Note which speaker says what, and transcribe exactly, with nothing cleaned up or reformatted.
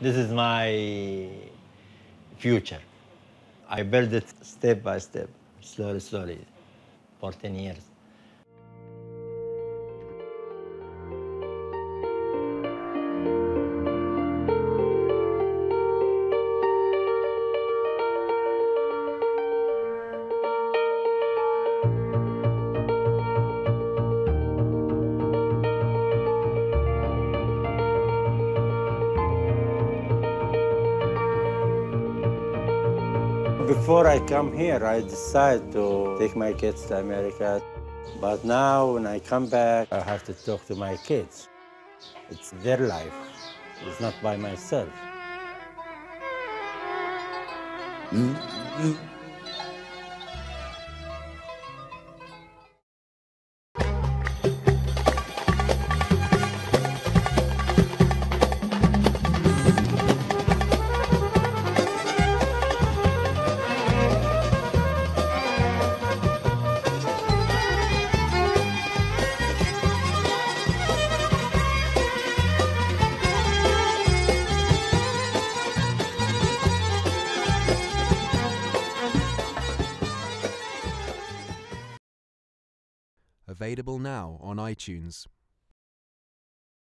Speaker 1: This is my future. I built it step by step, slowly, slowly, for ten years. Before I come here, I decided to take my kids to America. But now, when I come back, I have to talk to my kids. It's their life. It's not by myself. Mm-hmm.
Speaker 2: Available now on iTunes.